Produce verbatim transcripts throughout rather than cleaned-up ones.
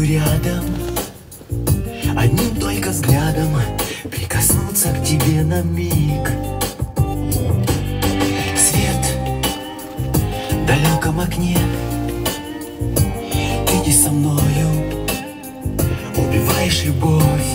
бы рядом, одним только взглядом прикоснуться к тебе на миг. Свет в далеком окне, иди со мною, убиваешь любовь.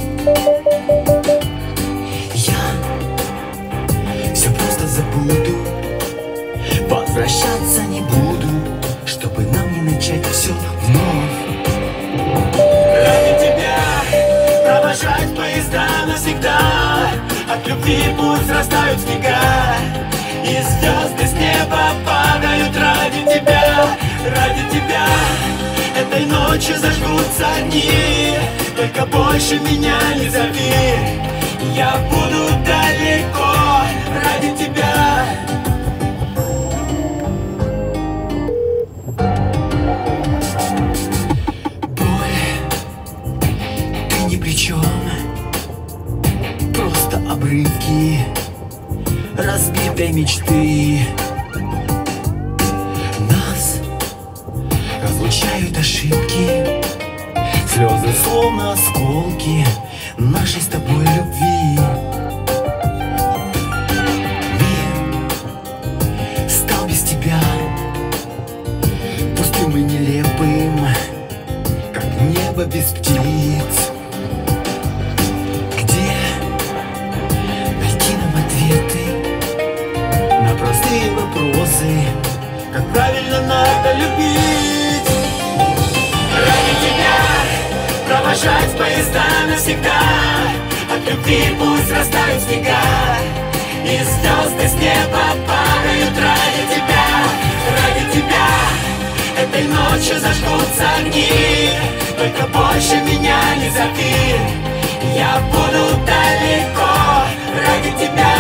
Я все просто забуду, возвращаться не буду, чтобы нам не начать все вновь. Ради тебя провожать поезда навсегда, от любви пусть растают снега, и звезды с неба падают ради тебя, ради тебя. Этой ночью зажгутся огни, только больше меня не зови, я буду далеко ради тебя. Просто обрывки разбитой мечты. Нас разлучают ошибки, слезы словно осколки нашей с тобой любви. Мир стал без тебя пустым и нелепым, как небо без птиц. Простые вопросы, как правильно надо любить. Ради тебя провожать поезда навсегда, от любви пусть растают снега, и звезды с неба падают ради тебя, ради тебя. Этой ночью зажгутся огни, только больше меня не зови, я буду далеко ради тебя.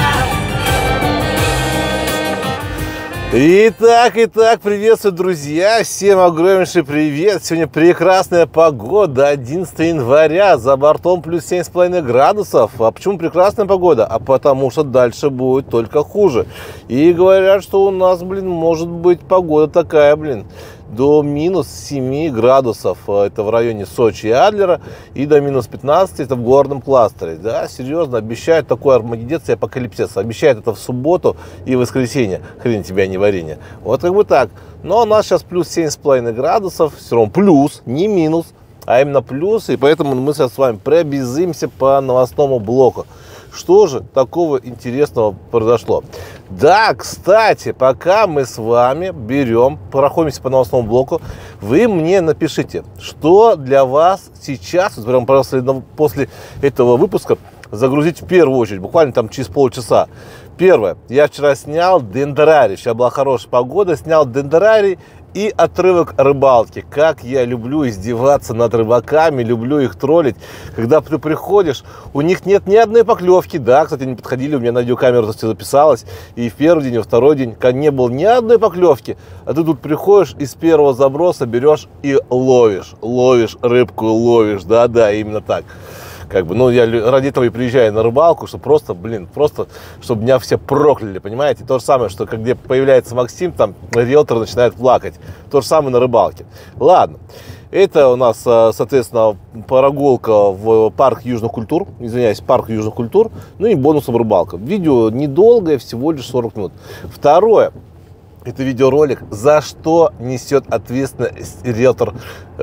Итак, итак, приветствую, друзья, всем огромнейший привет. Сегодня прекрасная погода, одиннадцатое января, за бортом плюс семь с половиной градусов. А почему прекрасная погода? А потому что дальше будет только хуже. И говорят, что у нас, блин, может быть погода такая, блин, до минус семи градусов, это в районе Сочи и Адлера, и до минус пятнадцати, это в горном кластере. Да, серьезно, обещают такой армагеддец и апокалипсис. Обещают это в субботу и воскресенье. Хрен тебя, не варенье. Вот как бы так. Но у нас сейчас плюс семь с половиной градусов, все равно плюс, не минус, а именно плюс. И поэтому мы сейчас с вами пробежимся по новостному блоку. Что же такого интересного произошло? Да, кстати, пока мы с вами берем, проходимся по новостному блоку, вы мне напишите, что для вас сейчас, вот прямо после этого выпуска, загрузить в первую очередь, буквально там через полчаса. Первое, я вчера снял дендрарий, сейчас была хорошая погода, снял дендрарий и отрывок рыбалки. Как я люблю издеваться над рыбаками, люблю их троллить. Когда ты приходишь, у них нет ни одной поклевки. Да, кстати, они подходили, у меня на видеокамеру это все записалось. И в первый день, и во второй день не было ни одной поклевки. А ты тут приходишь и с первого заброса берешь и ловишь. Ловишь рыбку, ловишь. Да-да, именно так. Как бы, ну, я ради этого и приезжаю на рыбалку, что просто, блин, просто, чтобы меня все прокляли, понимаете? То же самое, что где появляется Максим, там риэлтор начинает плакать. То же самое на рыбалке. Ладно, это у нас, соответственно, прогулка в парк Южных культур, извиняюсь, парк Южных культур, ну и бонусом рыбалка. Видео недолгое, всего лишь сорок минут. Второе. Это видеоролик, за что несет ответственность риэлтор э,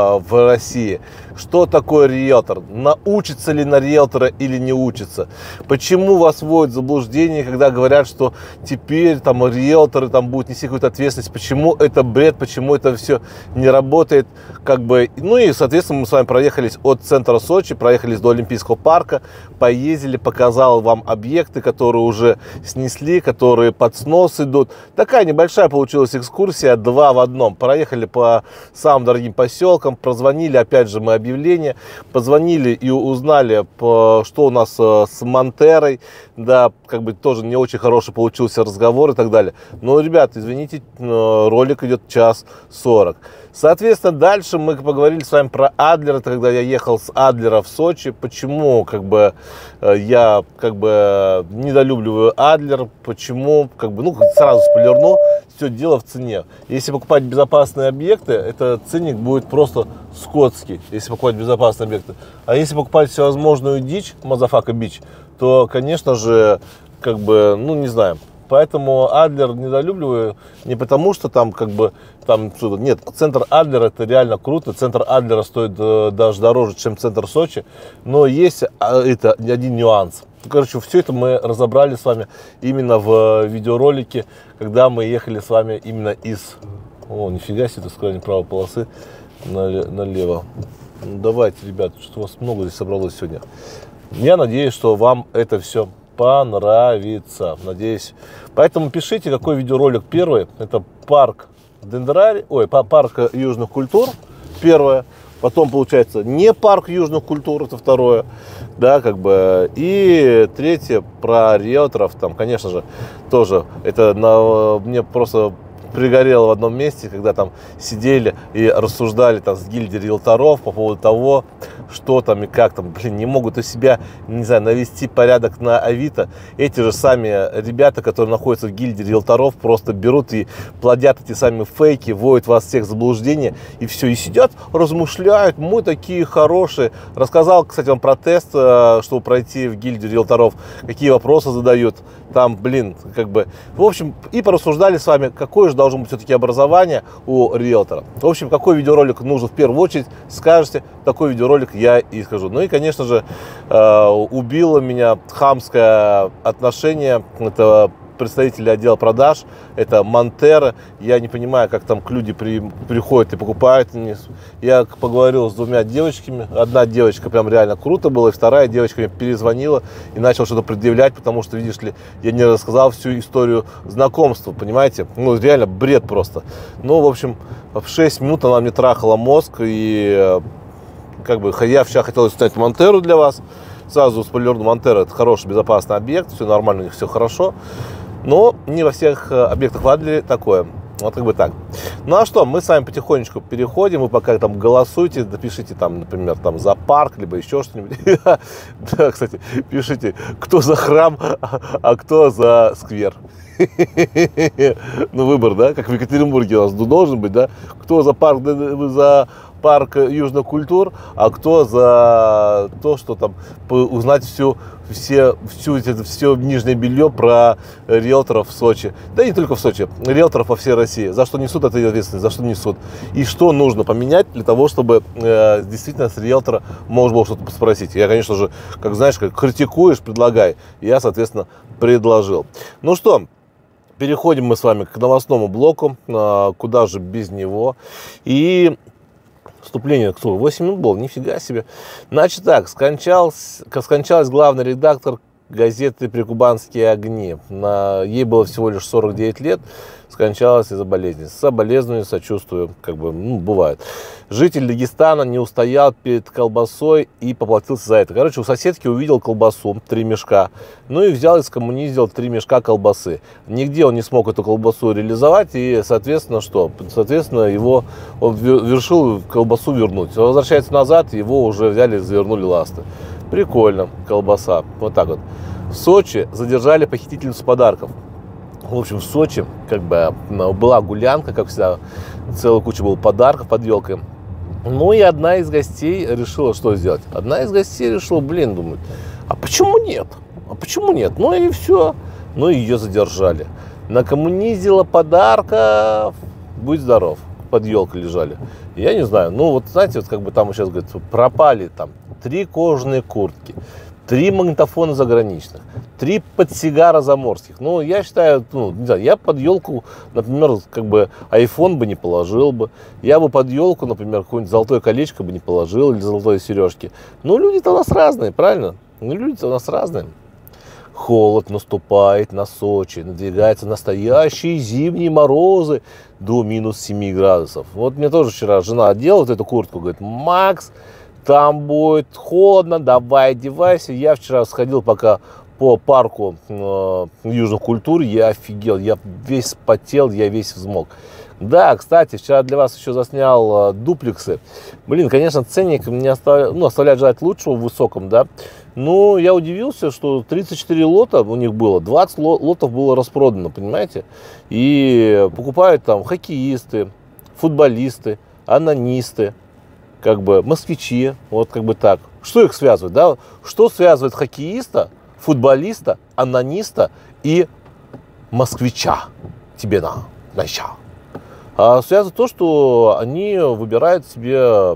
в России. Что такое риэлтор? Научится ли на риэлтора или не учится? Почему вас вводят в заблуждение, когда говорят, что теперь там риэлторы там будут нести какую-то ответственность? Почему это бред? Почему это все не работает? Как бы, ну и, соответственно, мы с вами проехались от центра Сочи, проехались до Олимпийского парка, поездили, показал вам объекты, которые уже снесли, которые под снос идут. Такая небольшая получилась экскурсия, два в одном. Проехали по самым дорогим поселкам, прозвонили, опять же, мы объявление, позвонили и узнали, что у нас с Монтерой, да, как бы тоже не очень хороший получился разговор и так далее. Но, ребят, извините, ролик идет час сорок. Соответственно, дальше мы поговорили с вами про Адлер, это когда я ехал с Адлера в Сочи. Почему, как бы, я, как бы, недолюбливаю Адлер, почему, как бы, ну, сразу спойлерну, равно все дело в цене. Если покупать безопасные объекты, это ценник будет просто скотский, если покупать безопасные объекты. А если покупать всевозможную дичь, мазафака бич, то, конечно же, как бы, ну, не знаю. Поэтому Адлер недолюбливаю не потому, что там как бы там нет, центр Адлера это реально круто, центр Адлера стоит э, даже дороже, чем центр Сочи, но есть а, это один нюанс. Короче, все это мы разобрали с вами именно в видеоролике, когда мы ехали с вами именно из, о, нифига себе, так сказать, правой полосы налево. Ну, давайте, ребят, что у вас много здесь собралось сегодня. Я надеюсь, что вам это все понравится, надеюсь. Поэтому пишите, какой видеоролик первый. Это парк Дендрарий, ой, парк южных культур, первое. Потом, получается, не парк южных культур, это второе. Да, как бы. И третье про риэлторов. Там, конечно же, тоже это на, мне просто пригорело в одном месте, когда там сидели и рассуждали там с гильдией риэлторов по поводу того, что там и как там, блин, не могут у себя, не знаю, навести порядок на Авито. Эти же сами ребята, которые находятся в гильдии риэлторов, просто берут и плодят эти сами фейки, вводят вас всех в заблуждение, и все, и сидят, размышляют, мы такие хорошие. Рассказал, кстати, вам про тест, чтобы пройти в гильдию риэлторов, какие вопросы задают, там, блин, как бы, в общем, и порассуждали с вами, какое же должно быть все-таки образование у риэлтора. В общем, какой видеоролик нужен в первую очередь, скажете, такой видеоролик я и скажу. Ну и, конечно же, убило меня хамское отношение этого представителя отдела продаж, это Монтера. Я не понимаю, как там люди при, приходят и покупают. Я поговорил с двумя девочками. Одна девочка прям реально круто была, и вторая девочка мне перезвонила и начала что-то предъявлять, потому что, видишь ли, я не рассказал всю историю знакомства, понимаете? Ну, реально бред просто. Ну, в общем, в шесть минут она мне трахала мозг, и как бы я вчера хотел снять Монтеру для вас. Сразу спойлерну, Монтера это хороший, безопасный объект, все нормально, у них все хорошо. Но не во всех объектах в Адлере такое. Вот как бы так. Ну а что, мы с вами потихонечку переходим. Вы пока там голосуйте, напишите там, например, там за парк, либо еще что-нибудь. Да, кстати, пишите, кто за храм, а кто за сквер. Ну, выбор, да, как в Екатеринбурге у нас должен быть, да. Кто за парк, за парк южных культур, а кто за то, что там узнать всю, все, всю, все нижнее белье про риэлторов в Сочи. Да и не только в Сочи, риэлторов по всей России. За что несут эту ответственность, за что несут. И что нужно поменять для того, чтобы э, действительно с риэлтора можно было что-то спросить. Я, конечно же, как знаешь, как критикуешь, предлагай. Я, соответственно, предложил. Ну что, переходим мы с вами к новостному блоку. Э, куда же без него. И вступление, кто? восемь минут было, нифига себе. Значит так, скончался, скончалась главный редактор газеты «Прикубанские огни». На, ей было всего лишь сорок девять лет, скончалась из-за болезни. Соболезную, сочувствую, как бы, ну, бывает. Житель Дагестана не устоял перед колбасой и поплатился за это. Короче, у соседки увидел колбасу, три мешка, ну и взял и скоммунизил три мешка колбасы. Нигде он не смог эту колбасу реализовать, и, соответственно, что? Соответственно, его, он решил колбасу вернуть. Он возвращается назад, его уже взяли и завернули ласты. Прикольно, колбаса, вот так вот. В Сочи задержали похитительницу подарков. В общем, в Сочи как бы была гулянка, как всегда, целая куча было подарков под елкой. Ну и одна из гостей решила что сделать? Одна из гостей решила, блин, думает, а почему нет? А почему нет? Ну и все. Ну и ее задержали. Накоммунизила подарков, будь здоров, под елкой лежали. Я не знаю, ну вот знаете, вот как бы там сейчас говорят, пропали там три кожаные куртки, три магнитофона заграничных, три подсигара заморских. Ну, я считаю, ну, не знаю, я под елку, например, как бы айфон бы не положил бы. Я бы под елку, например, какое-нибудь золотое колечко бы не положил или золотые сережки. Ну, люди-то у нас разные, правильно? Ну, люди-то у нас разные. Холод наступает на Сочи, надвигаются настоящие зимние морозы до минус семи градусов. Вот мне тоже вчера жена одела вот эту куртку, говорит, Макс, там будет холодно, давай одевайся. Я вчера сходил пока по парку э, южных культур, я офигел, я весь потел, я весь взмок. Да, кстати, вчера для вас еще заснял э, дуплексы. Блин, конечно, ценник мне оставляет, ну, оставляет желать лучшего в высоком, да. Но я удивился, что тридцать четыре лота у них было, двадцать лотов было распродано, понимаете? И покупают там хоккеисты, футболисты, анонисты, как бы москвичи, вот как бы так. Что их связывает, да? Что связывает хоккеиста, футболиста, анониста и москвича? Тебе на, на ща. А связывает то, что они выбирают себе в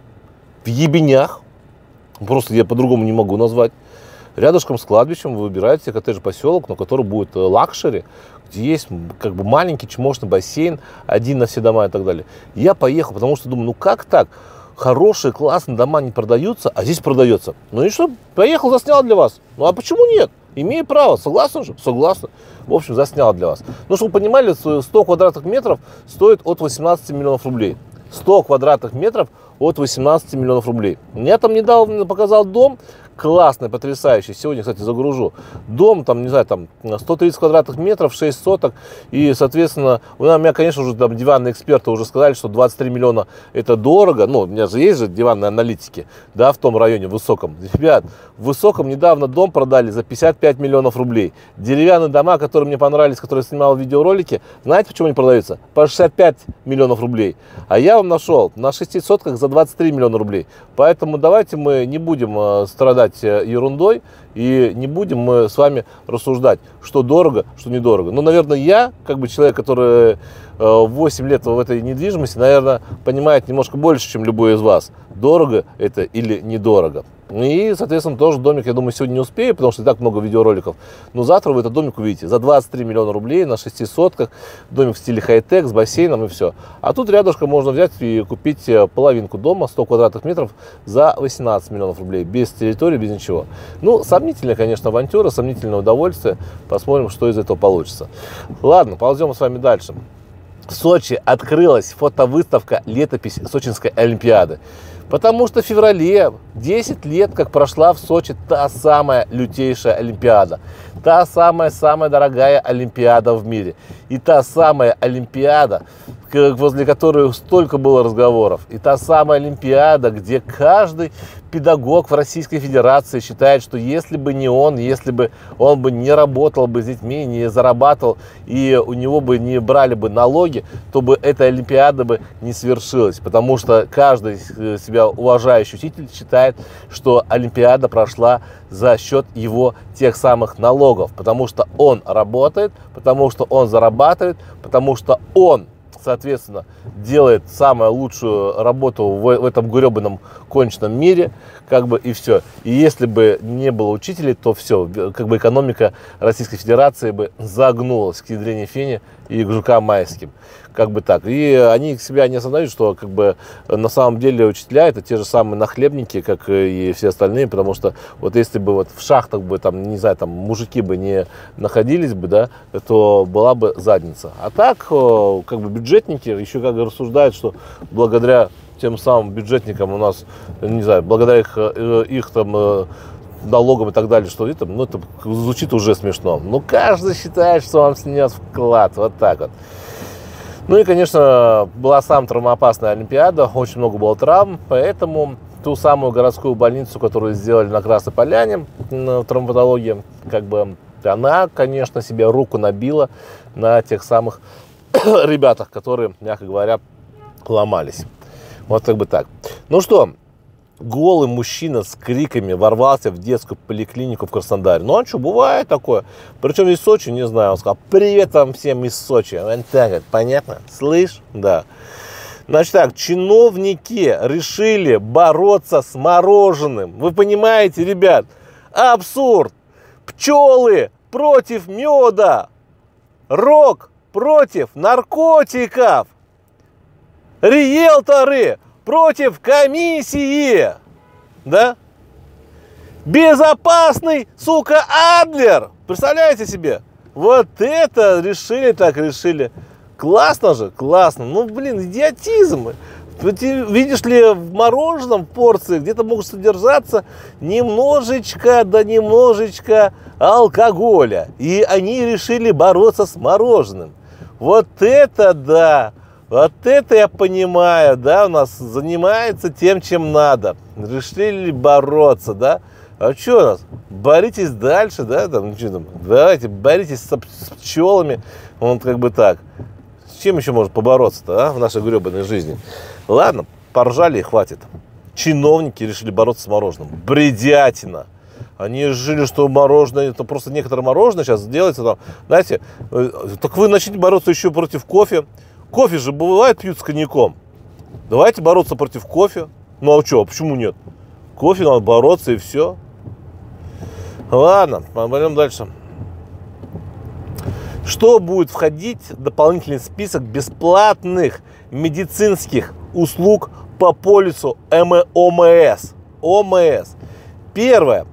ебенях, просто я по-другому не могу назвать, рядышком с кладбищем вы выбираете коттеджный поселок, на который будет лакшери, где есть как бы маленький чмошный бассейн, один на все дома и так далее. Я поехал, потому что думаю, ну как так? Хорошие, классные дома не продаются, а здесь продается. Ну и что? Поехал, заснял для вас. Ну а почему нет? Имею право. Согласен же? Согласен. В общем, заснял для вас. Ну, чтобы вы понимали, сто квадратных метров стоит от восемнадцати миллионов рублей. сто квадратных метров от восемнадцати миллионов рублей. Я там недавно показал дом, классный, потрясающий. Сегодня, кстати, загружу. Дом, там, не знаю, там сто тридцать квадратных метров, шесть соток. И, соответственно, у меня, конечно, уже там диванные эксперты уже сказали, что двадцать три миллиона это дорого. Ну, у меня же есть же диванные аналитики, да, в том районе, в высоком. Ребят, в высоком недавно дом продали за пятьдесят пять миллионов рублей. Деревянные дома, которые мне понравились, которые я снимал в видеоролике, знаете, почему они продаются? По шестьдесят пять миллионов рублей. А я вам нашел на шести сотках за двадцать три миллиона рублей. Поэтому давайте мы не будем э, страдать ерундой и не будем мы с вами рассуждать, что дорого, что недорого. Но, наверное, я, как бы человек, который восемь лет в этой недвижимости, наверное, понимает немножко больше, чем любой из вас, дорого это или недорого. И, соответственно, тоже домик, я думаю, сегодня не успею, потому что и так много видеороликов. Но завтра вы этот домик увидите за двадцать три миллиона рублей на шести сотках. Домик в стиле хай-тек с бассейном и все. А тут рядышком можно взять и купить половинку дома, сто квадратных метров, за восемнадцать миллионов рублей. Без территории, без ничего. Ну, сомнительная, конечно, авантюра, сомнительное удовольствие. Посмотрим, что из этого получится. Ладно, ползем с вами дальше. В Сочи открылась фотовыставка «Летопись Сочинской Олимпиады». Потому что в феврале десять лет, как прошла в Сочи та самая лютейшая Олимпиада. Та самая-самая дорогая Олимпиада в мире. И та самая Олимпиада, возле которой столько было разговоров. И та самая Олимпиада, где каждый педагог в Российской Федерации считает, что если бы не он, если бы он бы не работал бы с детьми, не зарабатывал, и у него бы не брали бы налоги, то бы эта Олимпиада бы не свершилась. Потому что каждый себя уважающий учитель считает, что Олимпиада прошла за счет его тех самых налогов. Потому что он работает, потому что он зарабатывает, потому что он, соответственно, делает самую лучшую работу в, в этом гребаном конченном мире, как бы, и все. И если бы не было учителей, то все, как бы экономика Российской Федерации бы загнулась к ядрене фени и к жукам майским. Как бы так. И они себя не осознают, что как бы на самом деле учителя это те же самые нахлебники, как и все остальные, потому что вот если бы вот в шахтах бы там, не знаю, там мужики бы не находились бы, да, то была бы задница. А так, как бы бюджетники еще как бы рассуждают, что благодаря тем самым бюджетникам у нас, не знаю, благодаря их, их там налогам и так далее, что это, ну, это звучит уже смешно. Но каждый считает, что он снес вклад. Вот так вот. Ну и, конечно, была самая травмоопасная Олимпиада, очень много было травм, поэтому ту самую городскую больницу, которую сделали на Красной Поляне, в травматологии, как бы она, конечно, себе руку набила на тех самых ребятах, которые, мягко говоря, ломались. Вот как бы так. Ну что, голый мужчина с криками ворвался в детскую поликлинику в Краснодаре. Ну а что, бывает такое. Причем из Сочи, не знаю, он сказал: привет вам всем из Сочи. Вот так вот, понятно? Слышь? Да. Значит так, чиновники решили бороться с мороженым. Вы понимаете, ребят? Абсурд. Пчелы против меда. Рок против наркотиков. Риэлторы против комиссии, да? Безопасный, сука, Адлер. Представляете себе? Вот это решили, так решили. Классно же, классно. Ну, блин, идиотизм. Видишь ли, в мороженом порции где-то могут содержаться немножечко, да немножечко алкоголя. И они решили бороться с мороженым. Вот это да! Вот это я понимаю, да, у нас занимается тем, чем надо. Решили бороться, да. А что у нас? Боритесь дальше, да, там, что там, давайте, боритесь с, с пчелами, вот как бы так. С чем еще можно побороться-то, а, в нашей гребаной жизни? Ладно, поржали и хватит. Чиновники решили бороться с мороженым. Бредятина. Они жили, что мороженое, это просто некоторое мороженое сейчас делается там, знаете, так вы начните бороться еще против кофе. Кофе же бывает пьют с коньяком. Давайте бороться против кофе. Ну а что, почему нет? Кофе надо бороться и все. Ладно, пойдем дальше. Что будет входить в дополнительный список бесплатных медицинских услуг по полису ОМС? ОМС. Первое.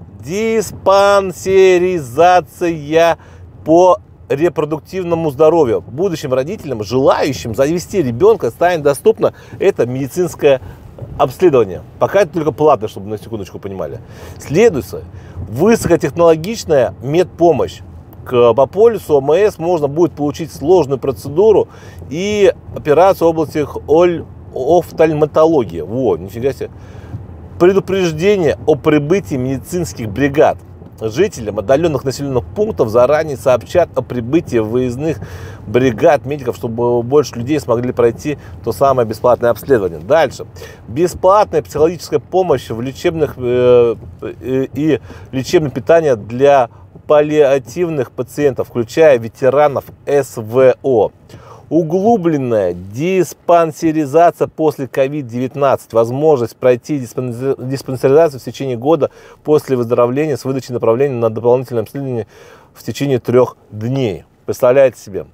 Диспансеризация по репродуктивному здоровью. Будущим родителям, желающим завести ребенка, станет доступно это медицинское обследование. Пока это только платно, чтобы на секундочку понимали. Следуется высокотехнологичная медпомощь. К, по полису ОМС можно будет получить сложную процедуру и операцию в области офтальматологии. Во, нифига себе. Предупреждение о прибытии медицинских бригад. Жителям отдаленных населенных пунктов заранее сообщат о прибытии выездных бригад медиков, чтобы больше людей смогли пройти то самое бесплатное обследование. Дальше. Бесплатная психологическая помощь в лечебных э, э, и лечебное питание для паллиативных пациентов, включая ветеранов СВО. Углубленная диспансеризация после ковид девятнадцать. Возможность пройти диспансеризацию в течение года после выздоровления с выдачей направления на дополнительное обследование в течение трех дней. Представляете себе?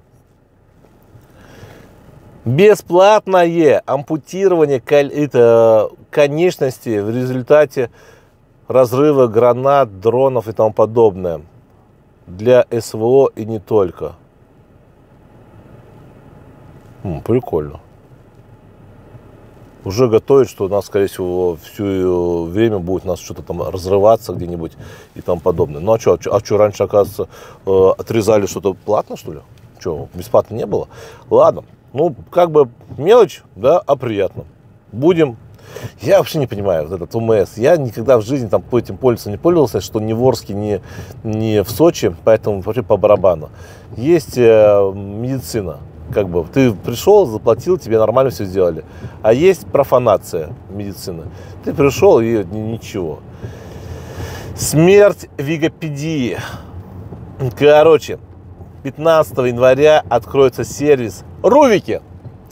Бесплатное ампутирование конечностей в результате разрыва гранат, дронов и тому подобное. Для СВО и не только. М, прикольно. Уже готовят, что у нас, скорее всего, все время будет у нас что-то там разрываться где-нибудь и тому подобное. Ну а что, а что раньше, оказывается, э, отрезали что-то платно, что ли? Что, бесплатно не было? Ладно, ну, как бы мелочь, да, а приятно. Будем. Я вообще не понимаю вот этот ОМС. Я никогда в жизни там по этим полисам не пользовался, что ни в Орске, ни, ни в Сочи, поэтому вообще по барабану. Есть э, медицина. Как бы ты пришел, заплатил, тебе нормально все сделали. А есть профанация медицины. Ты пришел и ничего. Смерть Википедии. Короче, пятнадцатого января откроется сервис Рувики.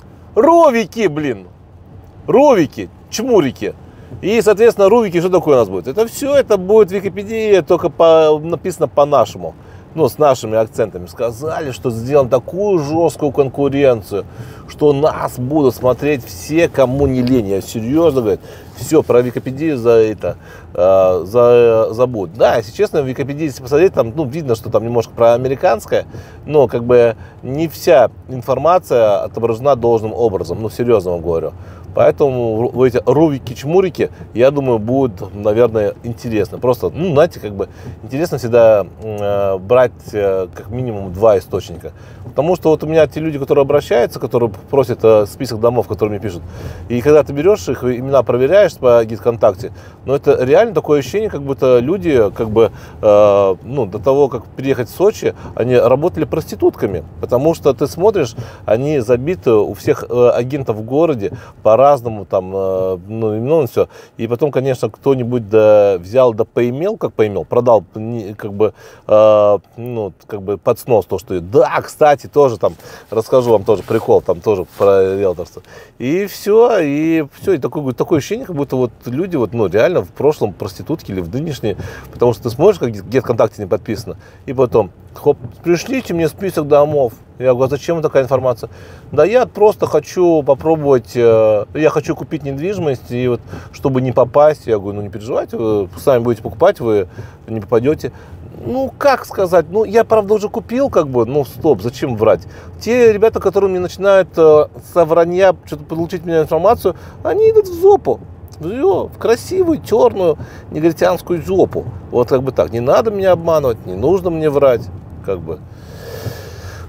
Рувики, блин. Рувики, чмурики. И, соответственно, Рувики, что такое у нас будет? Это все, это будет Википедия, только по, написано по-нашему. Ну, с нашими акцентами. Сказали, что сделаем такую жесткую конкуренцию, что нас будут смотреть все, кому не лень. Я серьезно говорю, все про Википедию за это э, за, забудут. Да, если честно, в Википедии, если посмотреть, там, ну, видно, что там немножко про американское, но как бы не вся информация отображена должным образом. Ну, серьезно вам говорю. Поэтому эти рувики-чмурики, я думаю, будут, наверное, интересно. Просто, ну, знаете, как бы интересно всегда э, брать э, как минимум два источника. Потому что вот у меня те люди, которые обращаются, которые просят э, список домов, которые мне пишут, и когда ты берешь их имена, проверяешь по гид-контакте, но это реально такое ощущение, как будто люди, как бы, э, ну, до того, как переехать в Сочи, они работали проститутками. Потому что ты смотришь, они забиты у всех э, агентов в городе по разному там, э, ну, ну, все. И потом, конечно, кто-нибудь да, взял да поимел, как поимел, продал, как бы, э, ну, как бы под снос то, что... Да, кстати, тоже там, расскажу вам тоже прикол, там тоже про риэлторство. И все, и все, и такое, такое ощущение, как будто вот люди вот, ну, реально в прошлом проститутки или в нынешней, потому что ты смотришь, как Get-ВКонтакте не подписано, и потом, хоп, пришлите мне список домов. Я говорю, а зачем такая информация? Да я просто хочу попробовать, э, я хочу купить недвижимость, и вот, чтобы не попасть, я говорю, ну не переживайте, вы сами будете покупать, вы не попадете. Ну, как сказать, ну, я, правда, уже купил, как бы, ну, стоп, зачем врать? Те ребята, которые мне начинают э, со вранья что-то получить меня информацию, они идут в жопу. В красивую, черную, негритянскую жопу. Вот как бы так, не надо меня обманывать, не нужно мне врать, как бы.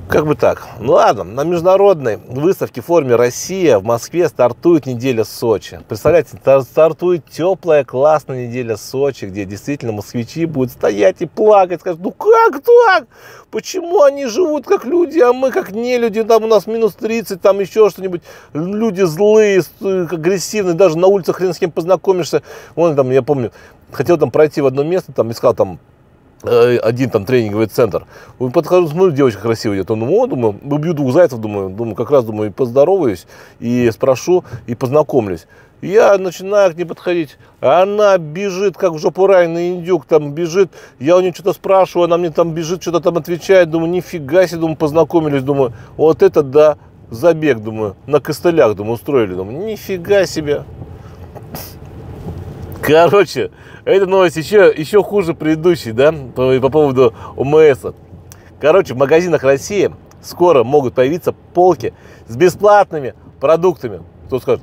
Как бы так. Ну ладно, на международной выставке в форме «Россия» в Москве стартует неделя Сочи. Представляете, стартует теплая, классная неделя Сочи, где действительно москвичи будут стоять и плакать, скажут, ну как так? Почему они живут как люди, а мы как не люди? Там у нас минус тридцать, там еще что-нибудь. Люди злые, агрессивные, даже на улице хрен с кем познакомишься. Вон там, я помню, хотел там пройти в одно место, там искал там один там тренинговый центр. Подхожу, смотрю, девочка красивая. Я думаю, о, думаю, убью двух зайцев, думаю, думаю, как раз думаю, и поздороваюсь, и спрошу, и познакомлюсь. Я начинаю к ней подходить, она бежит, как в жопу раненый индюк, там бежит, я у нее что-то спрашиваю, она мне там бежит, что-то там отвечает, думаю, нифига себе, думаю, познакомились, думаю, вот это да, забег, думаю, на костылях, думаю, устроили, думаю, нифига себе. Короче, эта новость еще, еще хуже предыдущей, да, по, по поводу ОМС. Короче, в магазинах России скоро могут появиться полки с бесплатными продуктами. Кто скажет,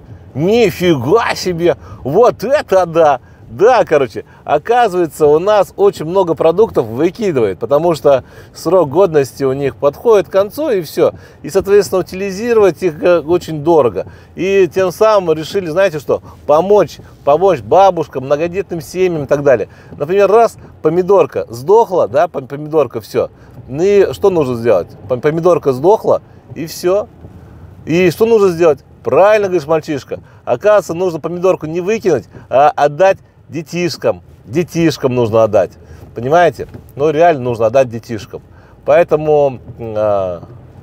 нифига себе, вот это да! Да, короче, оказывается, у нас очень много продуктов выкидывает, потому что срок годности у них подходит к концу, и все. И, соответственно, утилизировать их очень дорого. И тем самым решили, знаете что, помочь, помочь бабушкам, многодетным семьям и так далее. Например, раз помидорка сдохла, да, помидорка, все. И что нужно сделать? Помидорка сдохла, и все. И что нужно сделать? Правильно говоришь, мальчишка. Оказывается, нужно помидорку не выкинуть, а отдать детишкам. Детишкам нужно отдать. Понимаете? Ну, реально нужно отдать детишкам. Поэтому, а,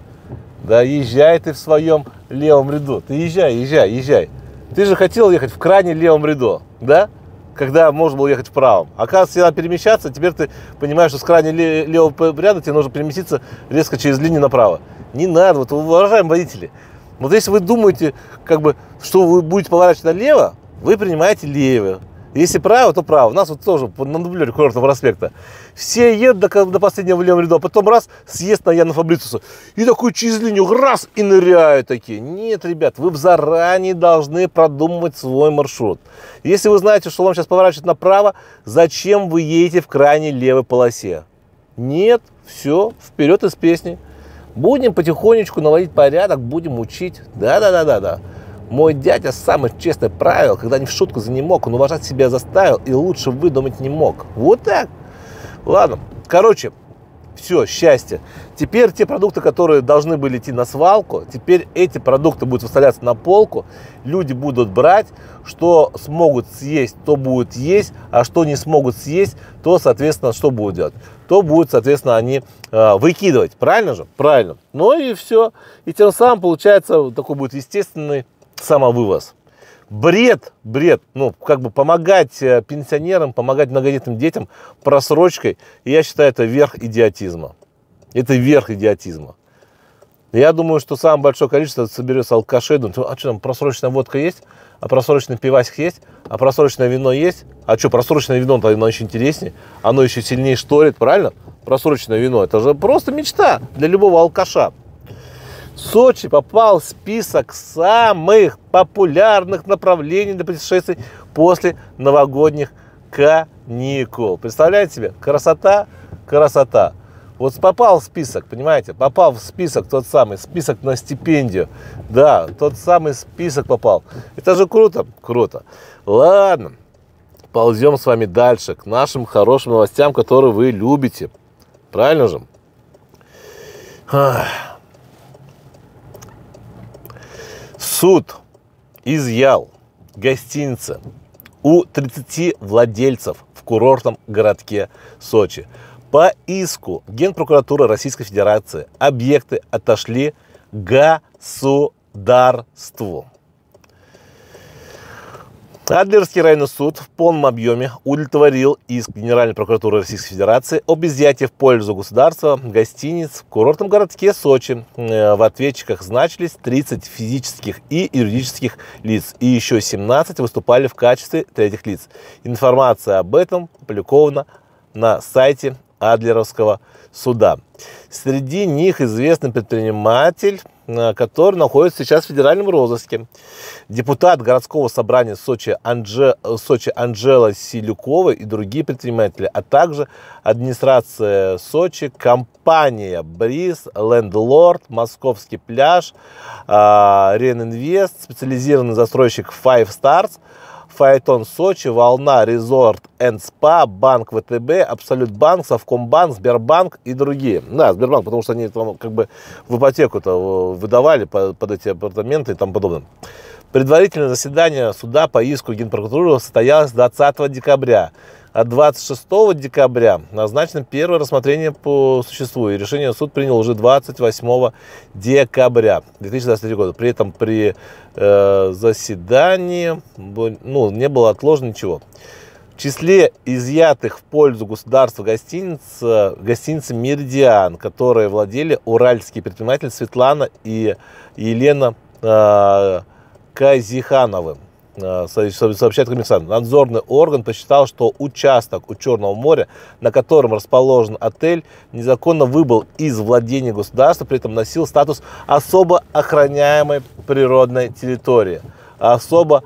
да, езжай ты в своем левом ряду. Ты езжай, езжай, езжай. Ты же хотел ехать в крайне левом ряду, да? Когда можно было ехать в правом. Оказывается, тебе надо перемещаться, теперь ты понимаешь, что с крайне левого ряда тебе нужно переместиться резко через линию направо. Не надо, вот, уважаемые водители. Вот если вы думаете, как бы, что вы будете поворачивать налево, вы принимаете лево. Если право, то право. У нас вот тоже на дублере Курортного проспекта. Все едут до, до последнего в левом ряду, а потом раз, съезд на Яна Фабрициуса. И такой через линию раз и ныряют такие. Нет, ребят, вы заранее должны продумывать свой маршрут. Если вы знаете, что вам сейчас поворачивать направо, зачем вы едете в крайней левой полосе? Нет, все, вперед из песни. Будем потихонечку наводить порядок, будем учить. Да-да-да-да-да. Мой дядя самый честный правил, когда ни в шутку за не мог, он уважать себя заставил и лучше выдумать не мог. Вот так. Ладно. Короче, все, счастье. Теперь те продукты, которые должны были идти на свалку, теперь эти продукты будут выставляться на полку, люди будут брать, что смогут съесть, то будут есть, а что не смогут съесть, то, соответственно, что будут делать? То будут, соответственно, они э, выкидывать. Правильно же? Правильно. Ну и все. И тем самым, получается, такой будет естественный самовывоз. Бред, бред, ну, как бы помогать пенсионерам, помогать многодетным детям просрочкой, я считаю, это верх идиотизма. Это верх идиотизма. Я думаю, что самое большое количество соберется алкашей, думают, а что там, просроченная водка есть? А просроченный пивасик есть? А просроченное вино есть? А что, просроченное вино, оно еще интереснее, оно еще сильнее шторит, правильно? Просроченное вино, это же просто мечта для любого алкаша. Сочи попал в список самых популярных направлений для путешествий после новогодних каникул. Представляете себе? Красота, красота. Вот попал в список, понимаете? Попал в список, тот самый список на стипендию. Да, тот самый список попал. Это же круто, круто. Ладно, ползем с вами дальше к нашим хорошим новостям, которые вы любите. Правильно же? Ах. Суд изъял гостиницы у тридцати владельцев в курортном городке Сочи. По иску Генпрокуратуры Российской Федерации объекты отошли государству. Адлерский районный суд в полном объеме удовлетворил иск Генеральной прокуратуры Российской Федерации об изъятии в пользу государства гостиниц в курортном городке Сочи. В ответчиках значились тридцать физических и юридических лиц, и еще семнадцать выступали в качестве третьих лиц. Информация об этом опубликована на сайте Адлеровского суда. Среди них известный предприниматель который находится сейчас в федеральном розыске. Депутат городского собрания Сочи, Анже... Сочи Анжела Силюкова и другие предприниматели, а также администрация Сочи, компания Бриз, Лендлорд, Московский пляж, Ренинвест, специализированный застройщик Five Stars, Фаэтон Сочи, Волна, Резорт энд Спа, Банк ВТБ, Абсолют Банк, Совкомбанк, Сбербанк и другие. Да, Сбербанк, потому что они там как бы в ипотеку-то выдавали под, под эти апартаменты и тому подобное. Предварительное заседание суда по иску Генпрокуратуры состоялось двадцатого декабря. А двадцать шестого декабря назначено первое рассмотрение по существу. И решение суд принял уже двадцать восьмого декабря две тысячи двадцать третьего года. При этом при э, заседании ну, не было отложено ничего. В числе изъятых в пользу государства гостиниц, гостиницы «Меридиан», которые владели уральские предприниматели Светлана и Елена э, Казихановы. Сообщает коммерсант. Надзорный орган посчитал, что участок у Черного моря, на котором расположен отель, незаконно выбыл из владения государства, при этом носил статус особо охраняемой природной территории. Особо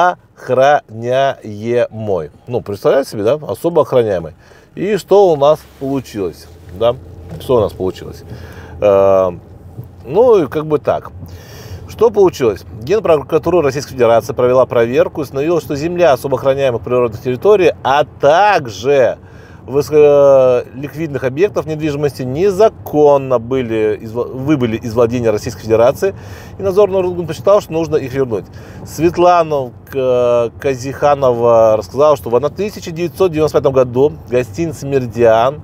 охраняемой. Ну, представляете себе, да? Особо охраняемой. И что у нас получилось? Да? Что у нас получилось? Э, ну, как бы так. Что получилось? Генпрокуратура Российской Федерации провела проверку и установила, что земля особо охраняемых природных территорий, а также высоколиквидных объектов недвижимости незаконно были, выбыли из владения Российской Федерации, и надзорный орган посчитал, что нужно их вернуть. Светлана Казиханова рассказала, что в тысяча девятьсот девяносто пятом году гостиница «Меридиан»,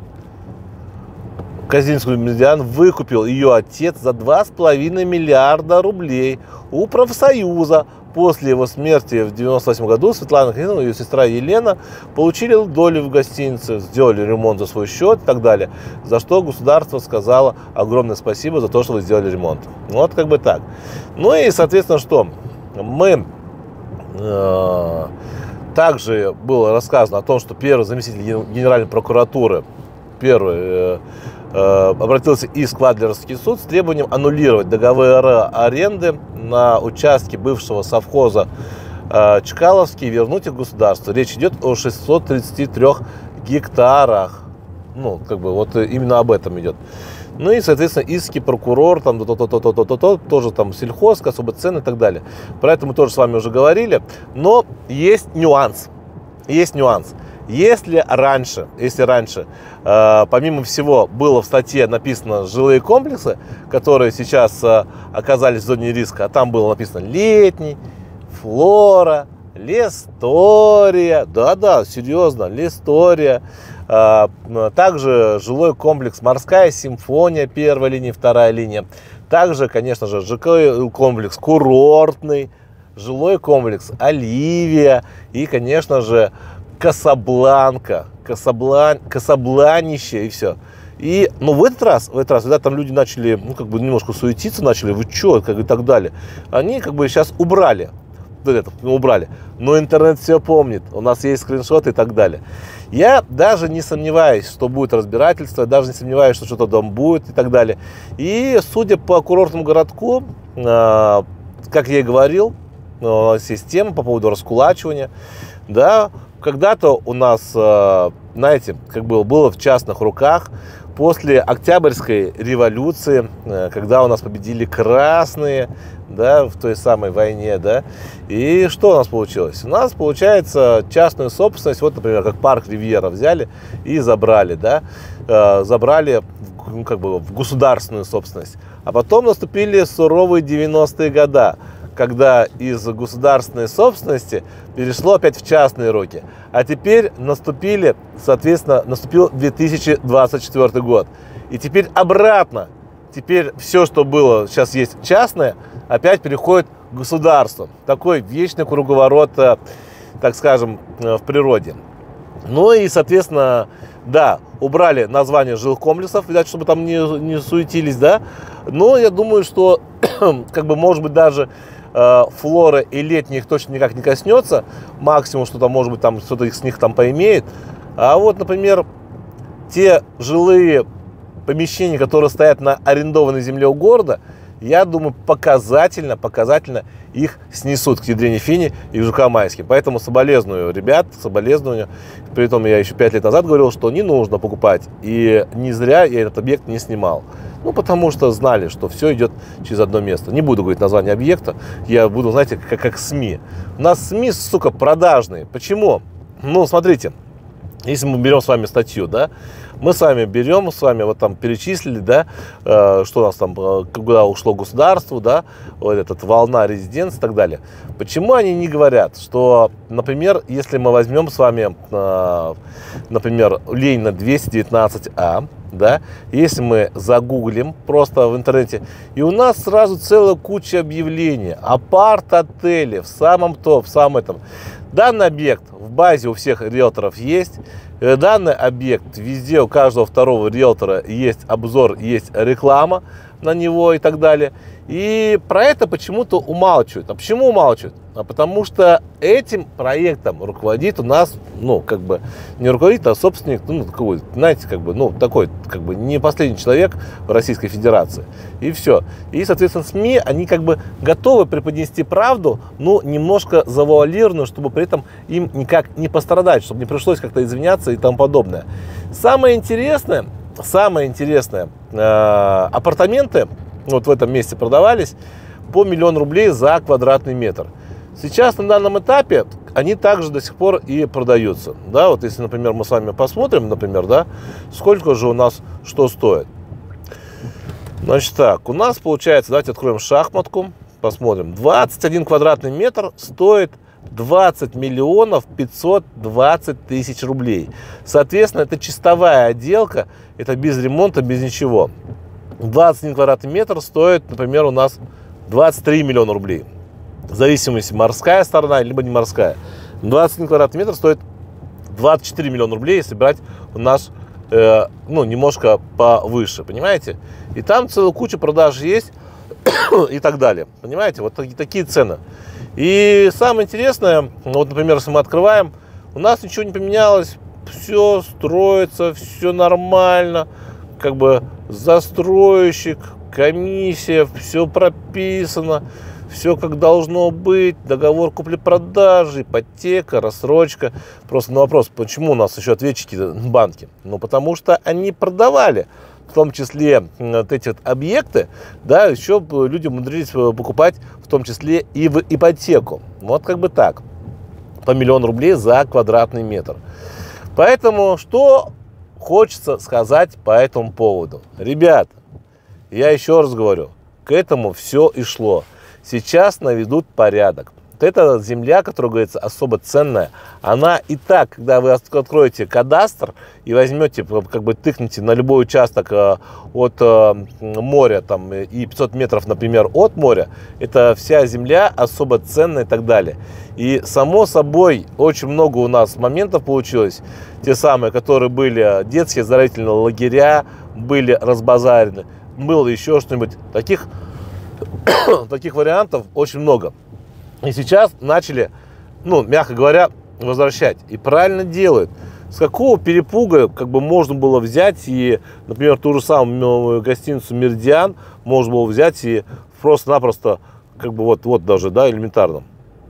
Казинскую «Меридиан» выкупил ее отец за два с половиной миллиарда рублей у профсоюза. После его смерти в девяносто восьмом году Светлана Казинова и ее сестра Елена получили долю в гостинице, сделали ремонт за свой счет и так далее. За что государство сказало огромное спасибо за то, что вы сделали ремонт. Вот как бы так. Ну и, соответственно, что? Мы... Э, также было рассказано о том, что первый заместитель Генеральной прокуратуры, первый... Э, обратился иск в Адлерский суд с требованием аннулировать договоры аренды на участке бывшего совхоза Чкаловский и вернуть их государству. Речь идет о шестистах тридцати трёх гектарах. Ну, как бы вот именно об этом идет. Ну и, соответственно, иски, прокурор, там, то-то-то-то-то-то, тоже там сельхоз, особо цены и так далее. Про это мы тоже с вами уже говорили. Но есть нюанс. Есть нюанс. Если раньше, если раньше, э, помимо всего, было в статье написано жилые комплексы, которые сейчас э, оказались в зоне риска, а там было написано летний, флора, Лестория, да-да, серьезно, Лестория, э, также жилой комплекс Морская симфония, первая линия, вторая линия, также, конечно же, ЖК комплекс Курортный, жилой комплекс Оливия и, конечно же, Касабланка, Касаблан, Касабланище и все. И, ну, в этот раз, в этот раз, когда там люди начали, ну, как бы немножко суетиться начали, вы что, как и так далее, они как бы сейчас убрали, это, убрали, но интернет все помнит, у нас есть скриншоты и так далее. Я даже не сомневаюсь, что будет разбирательство, даже не сомневаюсь, что что-то там будет и так далее. И, судя по курортному городку, э, как я и говорил, у нас есть тема по поводу раскулачивания, да. Когда-то у нас, знаете, как было, было в частных руках после Октябрьской революции, когда у нас победили красные, да, в той самой войне, да, и что у нас получилось? У нас получается частную собственность, вот, например, как парк Ривьера взяли и забрали, да, забрали, ну, как бы в государственную собственность, а потом наступили суровые девяностые годы, когда из государственной собственности перешло опять в частные руки. А теперь наступили, соответственно, наступил две тысячи двадцать четвёртый год. И теперь обратно. Теперь все, что было сейчас есть частное, опять переходит к государству. Такой вечный круговорот, так скажем, в природе. Ну и, соответственно, да, убрали название жилых комплексов, видать, чтобы там не, не суетились, да. Но я думаю, что, как бы, может быть, даже э, флора и летних точно никак не коснется. Максимум, что там, может быть, там что-то с них там поимеет. А вот, например, те жилые помещения, которые стоят на арендованной земле у города, я думаю, показательно, показательно их снесут к Ядрине Фини и к Жукомайским. Поэтому соболезную, ребят, соболезную. При этом я еще пять лет назад говорил, что не нужно покупать. И не зря я этот объект не снимал. Ну, потому что знали, что все идет через одно место. Не буду говорить название объекта, я буду, знаете, как, как СМИ. У нас СМИ, сука, продажные. Почему? Ну, смотрите, если мы берем с вами статью, да, мы с вами берем, с вами вот там перечислили, да, э, что у нас там, э, куда ушло государству, да, вот этот волна резиденции и так далее. Почему они не говорят, что, например, если мы возьмем с вами, э, например, Ленина двести девятнадцать А, да, если мы загуглим просто в интернете, и у нас сразу целая куча объявлений, апарт-отели в самом топ, в самом этом. Данный объект в базе у всех риэлторов есть. Данный объект везде у каждого второго риэлтора есть обзор, есть реклама на него и так далее. И про это почему-то умалчивают. А почему умалчивают? А потому что этим проектом руководит у нас, ну, как бы, не руководит, а собственник, ну, такой, знаете, как бы, ну, такой, как бы, не последний человек в Российской Федерации. И все. И, соответственно, СМИ, они, как бы, готовы преподнести правду, но немножко завуалированную, чтобы при этом им никак не пострадать, чтобы не пришлось как-то извиняться и тому подобное. Самое интересное, самое интересное, э, апартаменты вот в этом месте продавались по миллион рублей за квадратный метр. Сейчас на данном этапе они также до сих пор и продаются. Да, вот если, например, мы с вами посмотрим, например, да, сколько же у нас что стоит. Значит так, у нас получается, давайте откроем шахматку, посмотрим. двадцать один квадратный метр стоит двадцать миллионов пятьсот двадцать тысяч рублей. Соответственно, это чистовая отделка, это без ремонта, без ничего. двадцать один квадратный метр стоит, например, у нас двадцать три миллиона рублей. В зависимости, морская сторона, либо не морская. двадцать один квадратный метр стоит двадцать четыре миллиона рублей, если брать у нас, э, ну, немножко повыше, понимаете? И там целая куча продаж есть и так далее. Понимаете? Вот такие, такие цены. И самое интересное, вот, например, если мы открываем, у нас ничего не поменялось, все строится, все нормально, как бы застройщик, комиссия, все прописано, все как должно быть, договор купли-продажи, ипотека, рассрочка. Просто на вопрос, почему у нас еще ответчики банки? Ну, потому что они продавали, в том числе вот эти вот объекты, да, еще люди умудрились покупать, в том числе и в ипотеку. Вот как бы так, по миллион рублей за квадратный метр. Поэтому, что хочется сказать по этому поводу? Ребята, я еще раз говорю, к этому все и шло. Сейчас наведут порядок. Вот эта земля, которая, говорится, особо ценная, она и так, когда вы откроете кадастр и возьмете, как бы тыкнете на любой участок от моря там, и пятьсот метров, например, от моря, это вся земля особо ценная и так далее. И, само собой, очень много у нас моментов получилось, те самые, которые были детские оздоровительные лагеря, были разбазарены, было еще что-нибудь. Таких, таких вариантов очень много. И сейчас начали, ну, мягко говоря, возвращать. И правильно делают. С какого перепуга, как бы, можно было взять и, например, ту же самую гостиницу «Меридиан» можно было взять и просто-напросто, как бы, вот, вот даже, да, элементарно.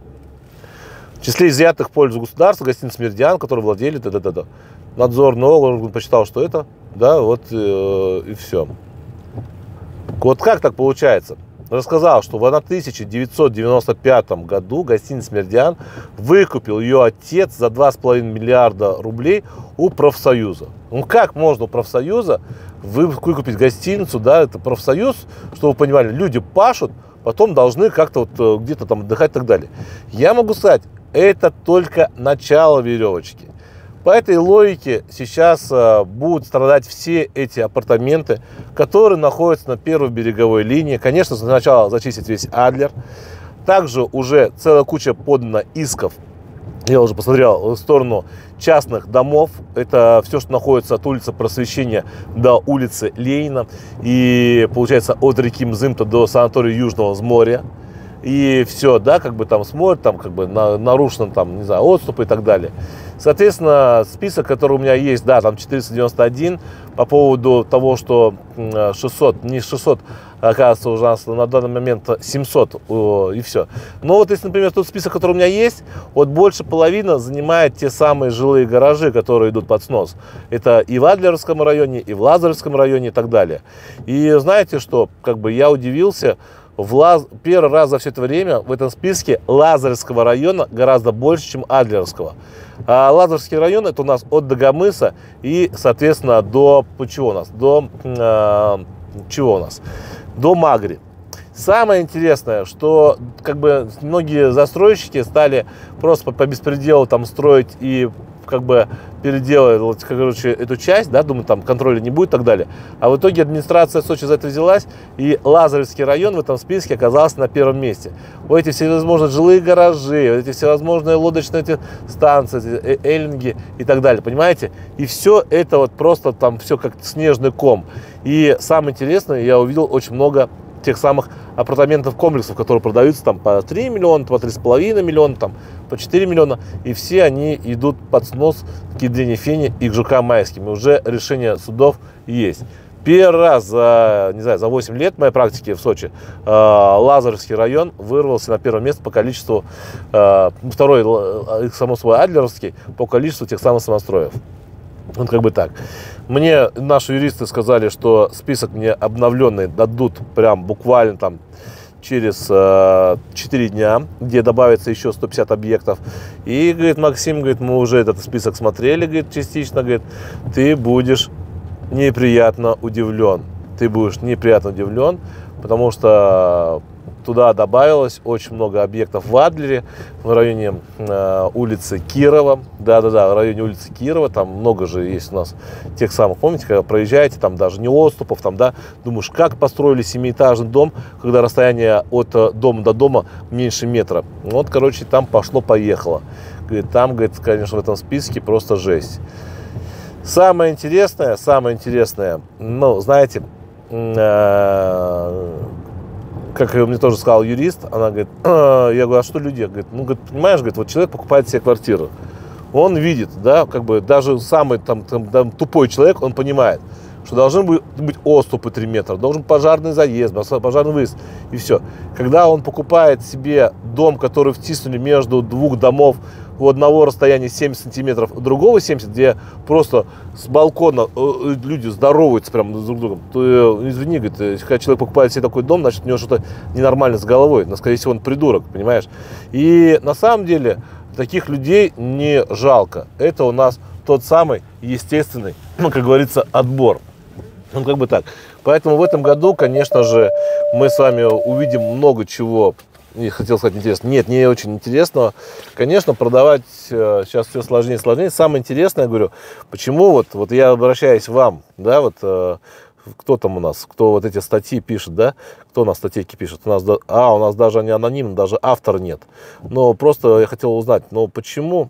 В числе изъятых в пользу государства гостиница «Меридиан», который владели, да-да-да. Надзорный орган посчитал, что это, да, вот, э, и все. Вот как так получается? Рассказал, что в тысяча девятьсот девяносто пятом году гостиница «Меридиан» выкупил ее отец за два с половиной миллиарда рублей у профсоюза. Ну как можно у профсоюза выкупить гостиницу, да, это профсоюз, чтобы вы понимали, люди пашут, потом должны как-то вот где-то там отдыхать и так далее. Я могу сказать, это только начало веревочки. По этой логике сейчас а, будут страдать все эти апартаменты, которые находятся на первой береговой линии. Конечно, сначала зачистить весь Адлер. Также уже целая куча подана исков, я уже посмотрел, в сторону частных домов. Это все, что находится от улицы Просвещения до улицы Ленина. И получается от реки Мзымта до санатория Южного Взморья. И все, да, как бы там смотрят, там как бы на, нарушено там, не знаю, отступы и так далее. Соответственно, список, который у меня есть, да, там четыреста девяносто один по поводу того, что шестьсот, не шестьсот, оказывается, у нас на данный момент семьсот, и все. Но вот если, например, тот список, который у меня есть, вот больше половины занимает те самые жилые гаражи, которые идут под снос. Это и в Адлеровском районе, и в Лазаревском районе и так далее. И знаете что, как бы я удивился, в Лаз... первый раз за все это время в этом списке Лазаревского района гораздо больше, чем Адлеровского. А Лазаревский район это у нас от Дагомыса и, соответственно, до чего у нас? До э, чего у нас? До Магри. Самое интересное, что как бы многие застройщики стали просто по, по беспределу там строить и как бы переделать, короче, эту часть, да, думаю, там контроля не будет и так далее. А в итоге администрация Сочи за это взялась, и Лазаревский район в этом списке оказался на первом месте. Вот эти всевозможные жилые гаражи, вот эти всевозможные лодочные эти станции, эти эллинги и так далее, понимаете? И все это вот просто там все как снежный ком. И самое интересное, я увидел очень много тех самых апартаментов, комплексов, которые продаются там по три миллиона, по три с половиной миллиона, там по четыре миллиона, и все они идут под снос к Едрине Фене и к ЖК Майским. И уже решение судов есть. Первый раз за, не знаю, за восемь лет моей практики в Сочи э, Лазаревский район вырвался на первое место по количеству, э, второй, э, само собой, Адлеровский, по количеству тех самых самостроев. Вот как бы так. Мне наши юристы сказали, что список мне обновленный дадут прям буквально там через э, четыре дня, где добавится еще сто пятьдесят объектов. И, говорит, Максим, говорит, мы уже этот список смотрели, говорит, частично, говорит, ты будешь неприятно удивлен. Ты будешь неприятно удивлен, потому что туда добавилось очень много объектов в Адлере, в районе э, улицы Кирова. Да-да-да, в районе улицы Кирова, там много же есть у нас тех самых, помните, когда проезжаете, там даже не отступов, там, да, думаешь, как построили семиэтажный дом, когда расстояние от дома до дома меньше метра. Вот, короче, там пошло-поехало. Говорит, там, говорит, конечно, в этом списке просто жесть. Самое интересное, самое интересное, ну, знаете, э, как мне тоже сказал юрист, она говорит, а, я говорю, а что люди? Говорит, ну, говорит, понимаешь, говорит, вот человек покупает себе квартиру, он видит, да, как бы даже самый там, там, там тупой человек, он понимает, что должны быть, быть отступы три метра, должен пожарный заезд, пожарный выезд, и все. Когда он покупает себе дом, который втиснули между двух домов, у одного расстояния семьдесят сантиметров, у другого семьдесят, где просто с балкона э, люди здороваются прям друг с другом, то, э, извини, говорит, когда человек покупает себе такой дом, значит, у него что-то ненормально с головой, но, скорее всего, он придурок, понимаешь? И на самом деле таких людей не жалко. Это у нас тот самый естественный, ну, как говорится, отбор. Ну, как бы так. Поэтому в этом году, конечно же, мы с вами увидим много чего. И хотел сказать интересно. Нет, не очень интересного. Конечно, продавать э, сейчас все сложнее и сложнее. Самое интересное, я говорю, почему вот, вот я обращаюсь к вам, да, вот э, кто там у нас, кто вот эти статьи пишет, да, кто у нас статейки пишет, у нас, а, у нас даже они анонимны, даже автора нет. Но просто я хотел узнать, но почему,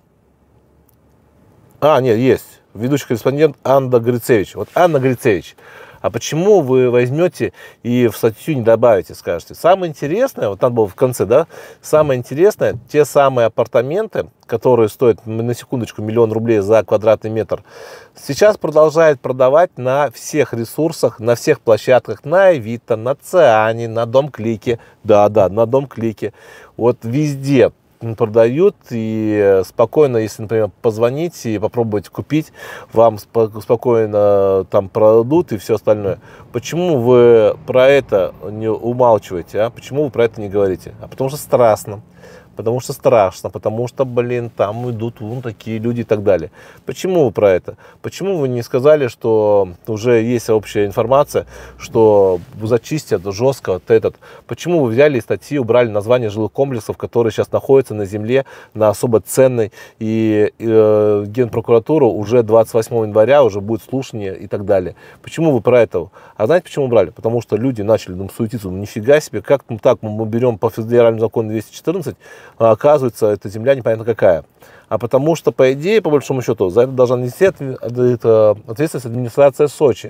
а, нет, есть, ведущий корреспондент Анна Грицевич. Вот Анна Грицевич. А почему вы возьмете и в статью не добавите, скажете? Самое интересное, вот там было в конце, да, самое интересное, те самые апартаменты, которые стоят, на секундочку, миллион рублей за квадратный метр, сейчас продолжает продавать на всех ресурсах, на всех площадках, на Авито, на Циане, на Дом.Клике, да-да, на Дом.Клике, вот везде продают, и спокойно, если, например, позвонить и попробовать купить, вам спокойно там продадут и все остальное. Почему вы про это не умалчиваете, а? Почему вы про это не говорите? А потому что страшно. Потому что страшно, потому что, блин, там идут вон такие люди и так далее. Почему вы про это? Почему вы не сказали, что уже есть общая информация, что зачистят жестко вот этот? Почему вы взяли из статьи, убрали название жилых комплексов, которые сейчас находятся на земле, на особо ценной, и э, Генпрокуратура уже двадцать восьмого января уже будет слушание и так далее? Почему вы про это? А знаете, почему убрали? Потому что люди начали ну, суетиться, ну нифига себе, как ну, так мы берем по федеральному закону двести четырнадцать, а оказывается, эта земля непонятно какая. А потому что, по идее, по большому счету, за это должна нести ответственность администрация Сочи.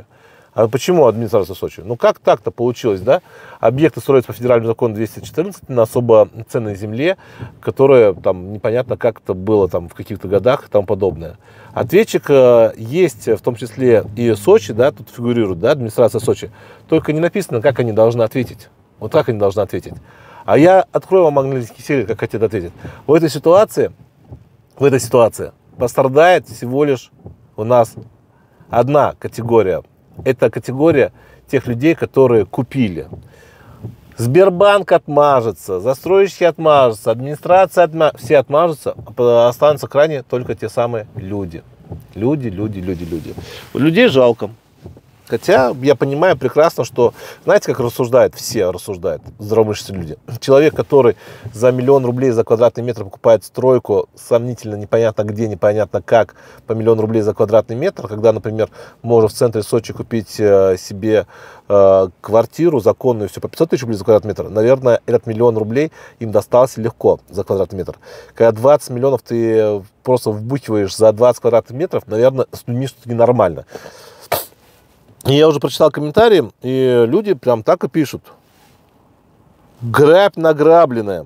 А почему администрация Сочи? Ну как так-то получилось, да? Объекты строятся по федеральному закону двести четырнадцать на особо ценной земле, которая там непонятно как это было там в каких-то годах и тому подобное. Ответчик э, есть, в том числе и Сочи, да, тут фигурирует, да, администрация Сочи. Только не написано, как они должны ответить. Вот как они должны ответить. А я открою вам английский сервис, как хотят ответить. В этой ситуации, в этой ситуации пострадает всего лишь у нас одна категория. Это категория тех людей, которые купили. Сбербанк отмажется, застройщики отмажутся, администрация отмажется, все отмажутся, останутся крайне только те самые люди. Люди, люди, люди, люди. Людей жалко. Хотя я понимаю прекрасно, что, знаете, как рассуждают, все рассуждают, здравомыслящие люди. Человек, который за миллион рублей за квадратный метр покупает стройку, сомнительно, непонятно где, непонятно как, по миллион рублей за квадратный метр, когда, например, можно в центре Сочи купить себе э, квартиру законную, все по пятьсот тысяч рублей за квадратный метр, наверное, этот миллион рублей им достался легко за квадратный метр. Когда двадцать миллионов ты просто вбухиваешь за двадцать квадратных метров, наверное, с людьми что-то ненормально. И я уже прочитал комментарии, и люди прям так и пишут. Грабь награбленная.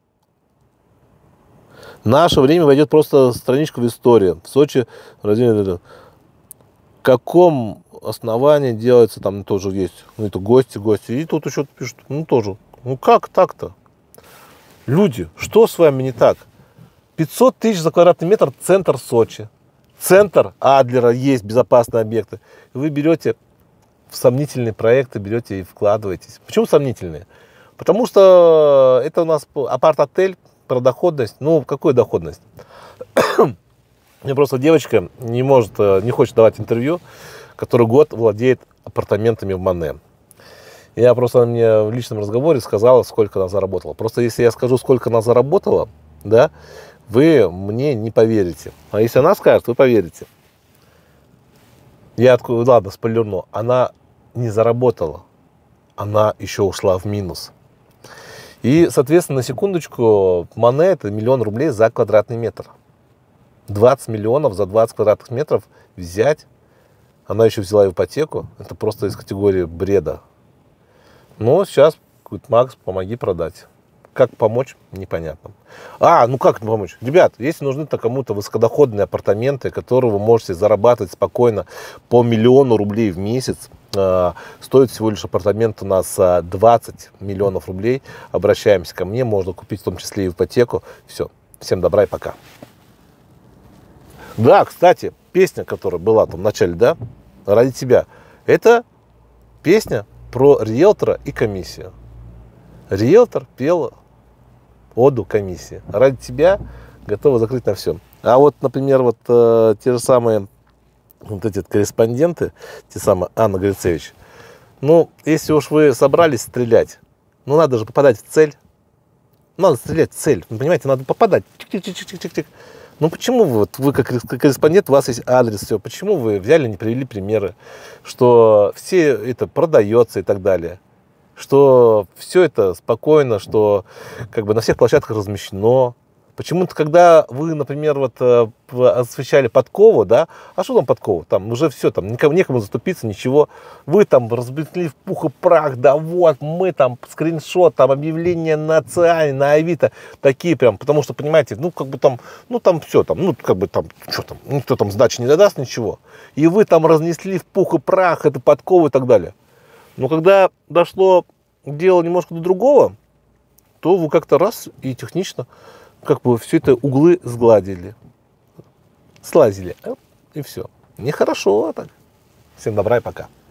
Наше время войдет просто страничку в историю. В Сочи, в каком основании делается, там тоже есть, ну это гости, гости. И тут еще пишут, ну тоже, ну как так-то? Люди, что с вами не так? пятьсот тысяч за квадратный метр, центр Сочи. Центр Адлера, есть безопасные объекты. Вы берете в сомнительные проекты, берете и вкладываетесь. Почему сомнительные? Потому что это у нас апарт-отель, про доходность. Ну, какую доходность? Мне просто девочка не может, не хочет давать интервью, который год владеет апартаментами в Моне. Я просто мне в личном разговоре сказала, сколько она заработала. Просто если я скажу, сколько она заработала, да, вы мне не поверите. А если она скажет, вы поверите. Я откуда, ладно, спойлерну. Она не заработала. Она еще ушла в минус. И, соответственно, на секундочку, Моне это миллион рублей за квадратный метр. двадцать миллионов за двадцать квадратных метров взять. Она еще взяла ипотеку. Это просто из категории бреда. Но сейчас, говорит, Макс, помоги продать. Как помочь, непонятно. А, ну как помочь? Ребят, если нужны-то кому-то высокодоходные апартаменты, которые вы можете зарабатывать спокойно по миллиону рублей в месяц, э, стоит всего лишь апартамент у нас двадцать миллионов рублей, обращаемся ко мне, можно купить в том числе и ипотеку. Все, всем добра и пока. Да, кстати, песня, которая была там в начале, да, «Ради тебя», это песня про риэлтора и комиссию. Риэлтор пел оду комиссии. Ради тебя готова закрыть на все. А вот, например, вот э, те же самые вот эти корреспонденты, те самые Анна Грицевич, ну, если уж вы собрались стрелять, ну, надо же попадать в цель. Надо стрелять в цель. Вы понимаете, надо попадать. Чик-чик-чик-чик-чик. Ну, почему вы, вот, вы как корреспондент, у вас есть адрес, все. Почему вы взяли, не привели примеры, что все это продается и так далее? Что все это спокойно, что как бы на всех площадках размещено. Почему-то, когда вы, например, вот освещали Подкову, да, а что там Подкова? Там уже все, там никому, некому заступиться, ничего. Вы там разбили в пух и прах, да вот, мы там скриншот, там объявление на ЦИАНе, на Авито, такие прям, потому что, понимаете, ну, как бы там, ну, там все, там, ну, как бы там, что там, никто там сдачи не задаст, ничего. И вы там разнесли в пух и прах, это Подкову и так далее. Но когда дошло дело немножко до другого, то вы как-то раз и технично как бы все это углы сгладили, слазили, и все. Нехорошо так. Всем добра и пока.